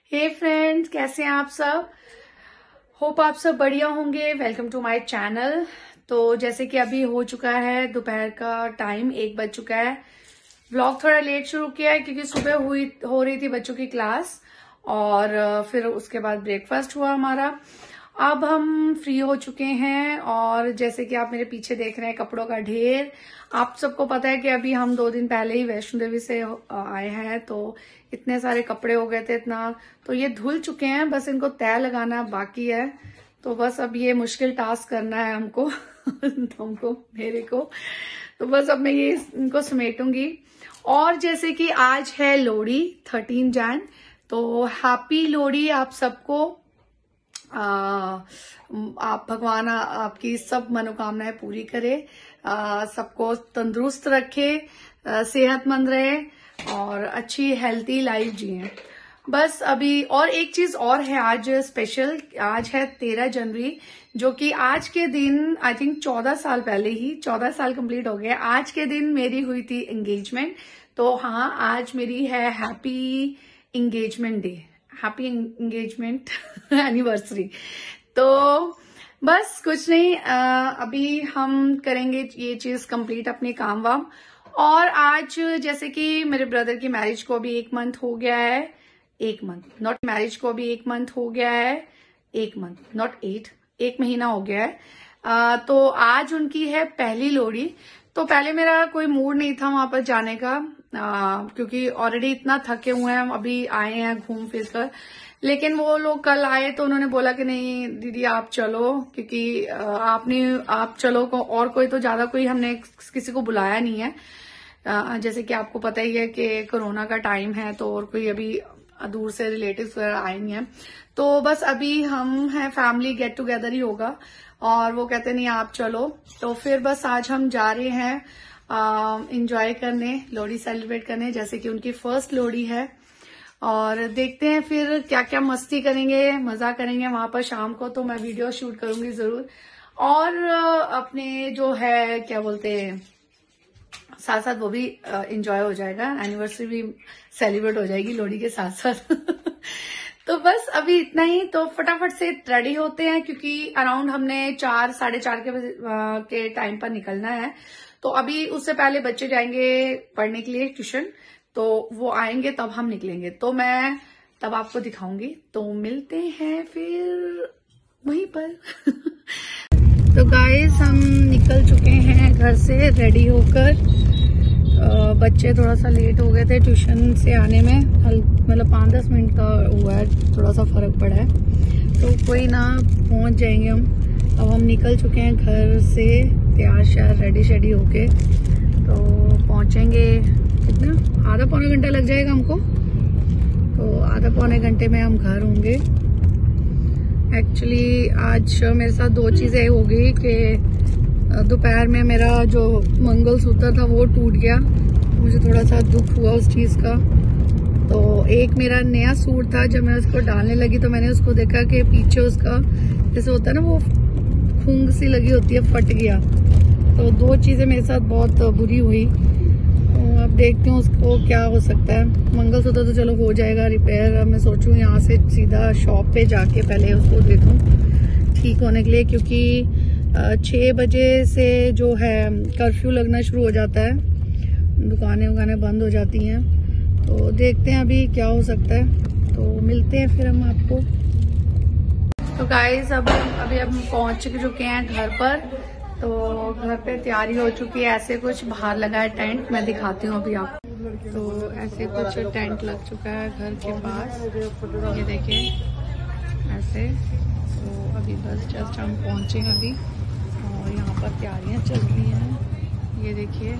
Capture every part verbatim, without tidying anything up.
हे friends, कैसे हैं आप सब। होप आप सब बढ़िया होंगे। Welcome to my channel. तो जैसे कि अभी हो चुका है दोपहर का टाइम, एक बज चुका है। व्लॉग थोड़ा लेट शुरू किया है क्योंकि सुबह हुई हो रही थी बच्चों की क्लास और फिर उसके बाद ब्रेकफास्ट हुआ हमारा। अब हम फ्री हो चुके हैं और जैसे कि आप मेरे पीछे देख रहे हैं कपड़ों का ढेर। आप सबको पता है कि अभी हम दो दिन पहले ही वैष्णो देवी से आए हैं, तो इतने सारे कपड़े हो गए थे, इतना तो ये धुल चुके हैं, बस इनको तय लगाना बाकी है। तो बस अब ये मुश्किल टास्क करना है हमको हमको मेरे को। तो बस अब मैं ये इनको समेटूंगी। और जैसे कि आज है लोहड़ी, थर्टीन जैन, तो हैप्पी लोहड़ी आप सबको। आ, आप भगवान आपकी सब मनोकामनाएं पूरी करे, आ, सबको तंदुरुस्त रखे, आ, सेहतमंद रहे और अच्छी हेल्थी लाइफ जिए। बस अभी और एक चीज और है आज स्पेशल, आज है तेरह जनवरी, जो कि आज के दिन आई थिंक चौदह साल पहले ही चौदह साल कंप्लीट हो गए। आज के दिन मेरी हुई थी एंगेजमेंट। तो हाँ, आज मेरी है happy engagement day, happy engagement anniversary. तो बस कुछ नहीं, आ, अभी हम करेंगे ये चीज कंप्लीट, अपने काम वाम। और आज जैसे कि मेरे ब्रदर की मैरिज को अभी एक मंथ हो गया है, एक मंथ नॉट मैरिज को अभी एक मंथ हो गया है, एक मंथ नॉट एट, एक महीना हो गया है। आ, तो आज उनकी है पहली लोहड़ी। तो पहले मेरा कोई मूड नहीं था वहां पर जाने का, आ, क्योंकि ऑलरेडी इतना थके हुए हैं, अभी आए हैं घूम फिर कर। लेकिन वो लोग कल आए तो उन्होंने बोला कि नहीं दीदी आप चलो, क्योंकि आपने आप चलो को, और कोई तो ज्यादा कोई हमने किसी को बुलाया नहीं है। आ, जैसे कि आपको पता ही है कि कोरोना का टाइम है, तो और कोई अभी दूर से रिलेटिव्स वगैरह आए नहीं है। तो बस अभी हम हैं, फैमिली गेट टुगेदर ही होगा। और वो कहते नहीं आप चलो, तो फिर बस आज हम जा रहे हैं एंजॉय करने, लोहड़ी सेलिब्रेट करने, जैसे कि उनकी फर्स्ट लोहड़ी है। और देखते हैं फिर क्या क्या मस्ती करेंगे, मजा करेंगे वहां पर शाम को। तो मैं वीडियो शूट करूंगी जरूर। और अपने जो है क्या बोलते हैं, साथ साथ वो भी एंजॉय हो जाएगा, एनिवर्सरी भी सेलिब्रेट हो जाएगी लोहड़ी के साथ साथ तो बस अभी इतना ही। तो फटाफट से रेडी होते हैं क्योंकि अराउंड हमने चार साढ़े चार के बजे के टाइम पर निकलना है। तो अभी उससे पहले बच्चे जाएंगे पढ़ने के लिए ट्यूशन, तो वो आएंगे तब हम निकलेंगे। तो मैं तब आपको दिखाऊंगी। तो मिलते हैं फिर वहीं पर तो गाइस हम निकल चुके हैं घर से रेडी होकर। बच्चे थोड़ा सा लेट हो गए थे ट्यूशन से आने में, मतलब पाँच दस मिनट का हुआ है, थोड़ा सा फर्क पड़ा है। तो कोई ना, पहुंच जाएंगे हम। अब हम निकल चुके हैं घर से तैयार श्यार रेडी शेडी होके। तो पहुंचेंगे कितना, आधा पौना घंटा लग जाएगा हमको। तो आधा पौने घंटे में हम घर होंगे। एक्चुअली आज मेरे साथ दो चीजें हो गई कि दोपहर में मेरा जो मंगलसूत्र था वो टूट गया, मुझे थोड़ा सा दुख हुआ उस चीज का। तो एक मेरा नया सूट था, जब मैं उसको डालने लगी तो मैंने उसको देखा कि पीछे उसका जैसे होता है ना, वो खूंग सी लगी होती है, फट गया। तो दो चीजें मेरे साथ बहुत बुरी हुई। तो अब देखती हूँ उसको क्या हो सकता है। मंगलसूत्र तो चलो हो जाएगा रिपेयर। मैं सोचूं यहाँ से सीधा शॉप पे जाके पहले उसको देखूं ठीक होने के लिए, क्योंकि छह बजे से जो है कर्फ्यू लगना शुरू हो जाता है, दुकानें वुकानें बंद हो जाती हैं। तो देखते हैं अभी क्या हो सकता है। तो मिलते हैं फिर हम आपको। तो गाइस अब अभी हम पहुंच चुके हैं घर पर। तो घर पे तैयारी हो चुकी है, ऐसे कुछ बाहर लगा है टेंट, मैं दिखाती हूँ अभी आपको। तो ऐसे कुछ टेंट लग चुका है घर के पास, ये देखिए ऐसे। तो अभी बस जस्ट हम पहुंचे अभी और यहाँ पर तैयारियां चल रही हैं, ये देखिए।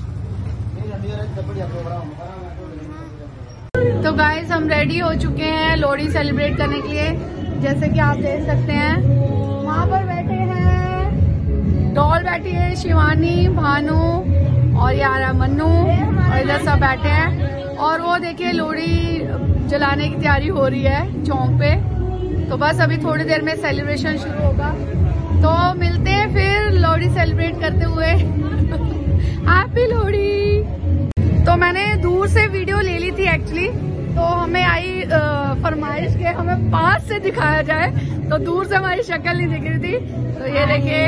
तो गाइस हम रेडी हो चुके हैं लोहड़ी सेलिब्रेट करने के लिए। जैसे कि आप देख सकते हैं वहाँ पर बैठे हैं, डॉल बैठी है, शिवानी, भानु और यारा मन्नू, और इधर सब बैठे हैं। और वो देखिए लोहड़ी जलाने की तैयारी हो रही है चौक पे। तो बस अभी थोड़ी देर में सेलिब्रेशन शुरू होगा। तो मिलते हैं फिर लोहड़ी सेलिब्रेट करते हुए हैप्पी लोहड़ी। तो मैंने दूर से वीडियो ले ली थी एक्चुअली, तो हमें आई फरमाइश के हमें पास से दिखाया जाए, तो दूर से हमारी शक्ल नहीं दिख रही थी। तो ये देखिए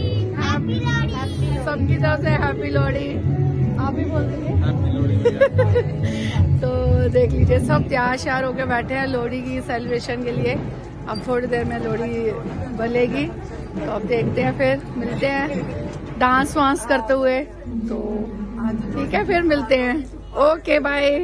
सबकी तरफ से हैप्पी लोहड़ी। आप भी बोल दीजिए। तो देख लीजिए सब तैयार श्यार होके बैठे हैं लोहड़ी की सेलिब्रेशन के लिए। अब थोड़ी देर में लोहड़ी बलेगी, तो अब देखते हैं, फिर मिलते हैं डांस वांस करते हुए। तो ठीक है, फिर मिलते हैं। Okay bye.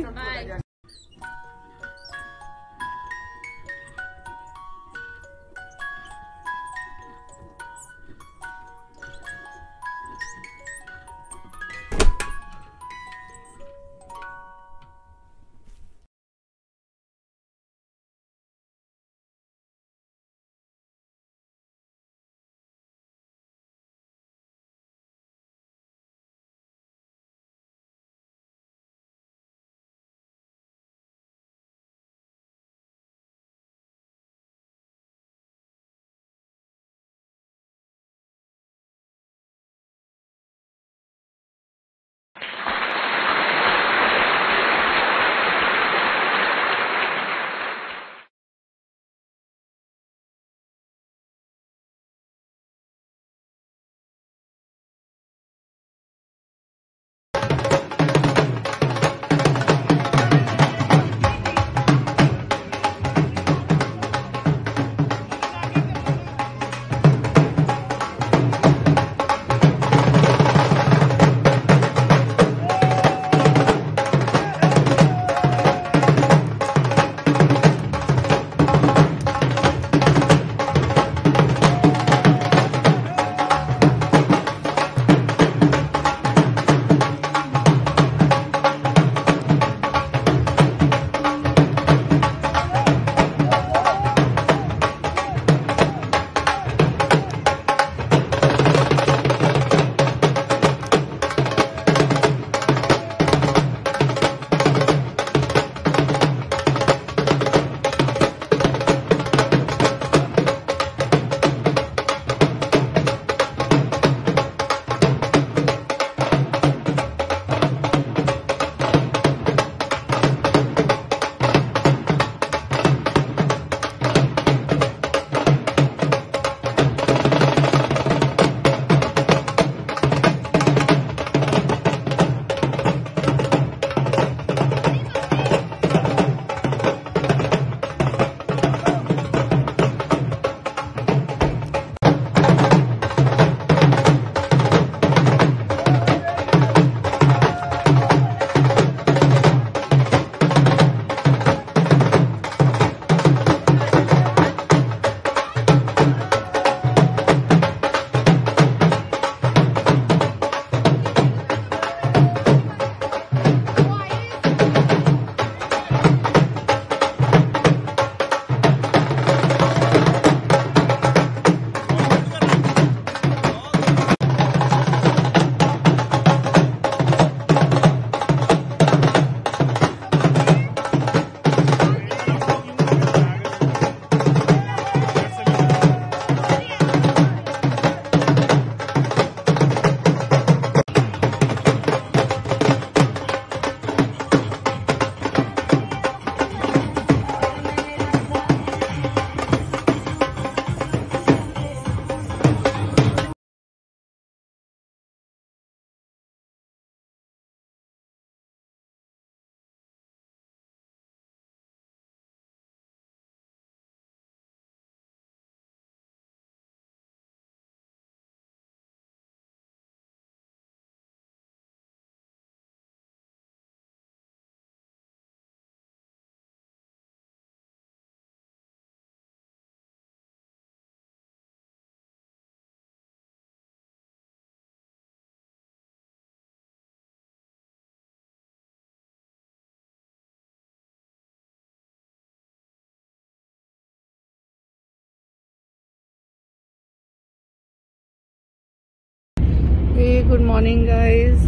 Good morning guys,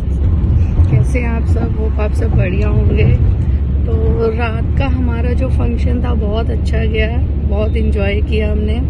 कैसे हैं आप सब? होप आप सब बढ़िया होंगे। तो रात का हमारा जो फंक्शन था बहुत अच्छा गया, बहुत इन्जॉय किया हमने।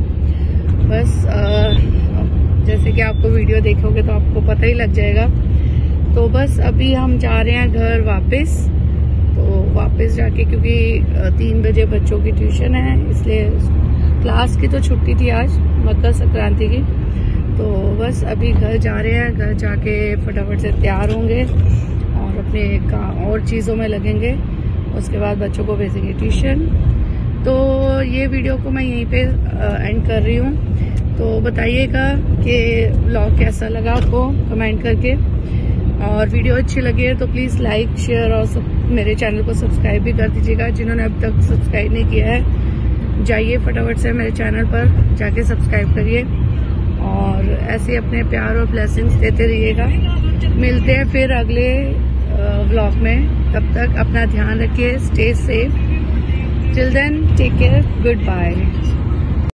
बस आ, जैसे कि आपको वीडियो देखोगे तो आपको पता ही लग जाएगा। तो बस अभी हम जा रहे हैं घर वापस। तो वापस जाके, क्योंकि तीन बजे बच्चों की ट्यूशन है, इसलिए क्लास की तो छुट्टी थी आज मकर संक्रांति की। तो बस अभी घर जा रहे हैं, घर जाके फटाफट से तैयार होंगे और अपने काम और चीज़ों में लगेंगे। उसके बाद बच्चों को भेजेंगे ट्यूशन। तो ये वीडियो को मैं यहीं पे एंड कर रही हूँ। तो बताइएगा कि व्लॉग कैसा लगा आपको कमेंट करके, और वीडियो अच्छी लगी है तो प्लीज़ लाइक शेयर और सब, मेरे चैनल को सब्सक्राइब भी कर दीजिएगा। जिन्होंने अब तक सब्सक्राइब नहीं किया है जाइए फटाफट से मेरे चैनल पर जाके सब्सक्राइब करिए, और ऐसे अपने प्यार और ब्लेसिंग्स देते रहिएगा। मिलते हैं फिर अगले व्लॉग में, तब तक अपना ध्यान रखिए, stay safe, till then take care, good bye.